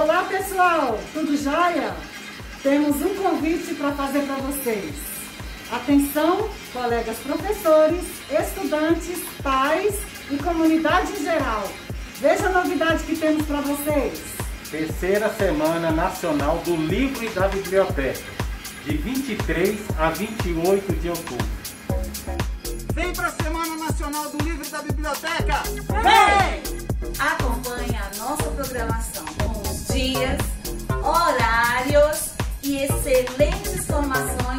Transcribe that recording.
Olá pessoal, tudo jóia? Temos um convite para fazer para vocês. Atenção, colegas professores, estudantes, pais e comunidade em geral. Veja a novidade que temos para vocês. Terceira Semana Nacional do Livro e da Biblioteca, de 23 a 28 de outubro. Vem para a Semana Nacional do Livro e da Biblioteca! Vem! Acompanhe a nossa programação com os dias, horários e excelentes formações